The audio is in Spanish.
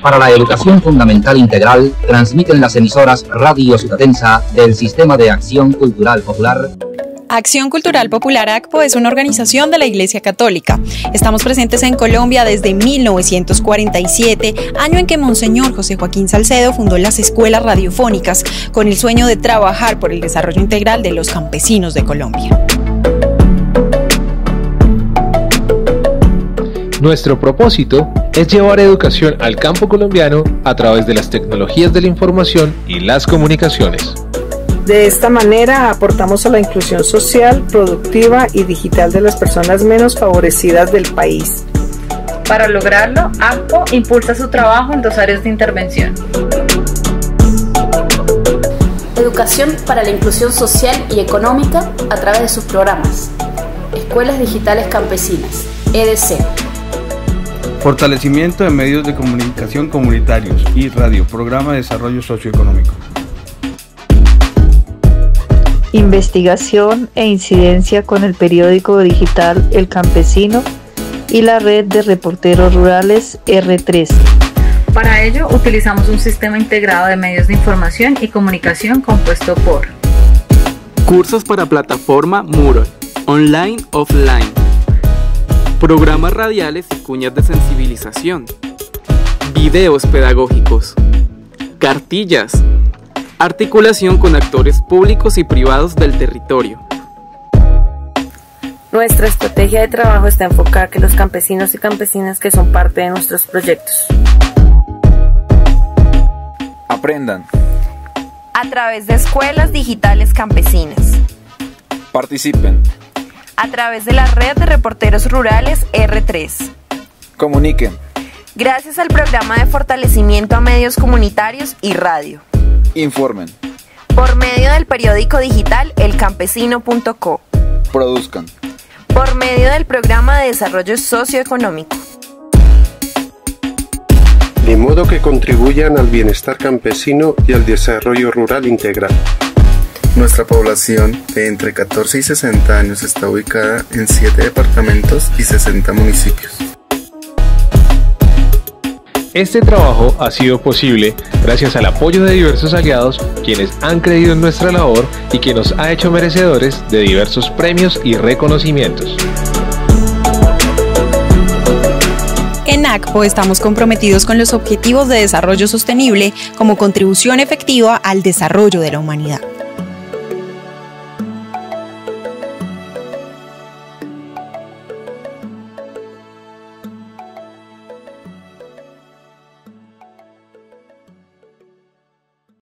Para la educación fundamental integral, transmiten las emisoras Radio Sutatensa del Sistema de Acción Cultural Popular. Acción Cultural Popular ACPO es una organización de la Iglesia Católica. Estamos presentes en Colombia desde 1947, año en que Monseñor José Joaquín Salcedo fundó las escuelas radiofónicas con el sueño de trabajar por el desarrollo integral de los campesinos de Colombia. Nuestro propósito es llevar educación al campo colombiano a través de las tecnologías de la información y las comunicaciones. De esta manera aportamos a la inclusión social, productiva y digital de las personas menos favorecidas del país. Para lograrlo, ACPO impulsa su trabajo en 2 áreas de intervención. Educación para la inclusión social y económica a través de sus programas. Escuelas Digitales Campesinas, EDC. Fortalecimiento de medios de comunicación comunitarios y radio, Programa de Desarrollo Socioeconómico. Investigación e incidencia con el periódico digital El Campesino y la red de reporteros rurales R3. Para ello, utilizamos un sistema integrado de medios de información y comunicación compuesto por cursos para plataforma Moodle, online, offline, programas radiales y cuñas de sensibilización, videos pedagógicos, cartillas, articulación con actores públicos y privados del territorio. Nuestra estrategia de trabajo está enfocada a que los campesinos y campesinas que son parte de nuestros proyectos aprendan a través de escuelas digitales campesinas, participen a través de la red de reporteros rurales R3, comuniquen gracias al programa de fortalecimiento a medios comunitarios y radio, informen por medio del periódico digital elcampesino.co, produzcan por medio del programa de desarrollo socioeconómico, de modo que contribuyan al bienestar campesino y al desarrollo rural integral. Nuestra población de entre 14 y 60 años está ubicada en 7 departamentos y 60 municipios. Este trabajo ha sido posible gracias al apoyo de diversos aliados quienes han creído en nuestra labor y que nos ha hecho merecedores de diversos premios y reconocimientos. En ACPO estamos comprometidos con los Objetivos de Desarrollo Sostenible como contribución efectiva al desarrollo de la humanidad.